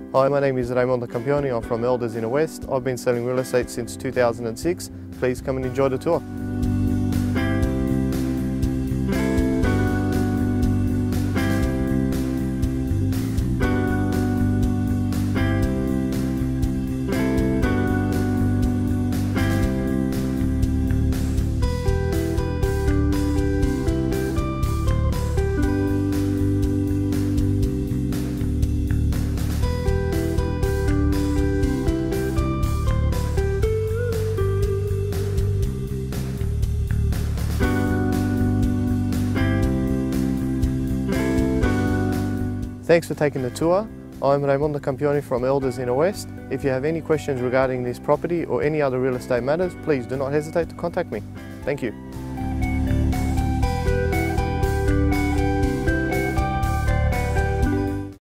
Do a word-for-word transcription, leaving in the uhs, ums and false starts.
Hi, my name is Raimondo Campione. I'm from Elders in the West. I've been selling real estate since two thousand six. Please come and enjoy the tour. Thanks for taking the tour. I'm Raimondo Campione from Elders in the West. If you have any questions regarding this property or any other real estate matters, please do not hesitate to contact me. Thank you.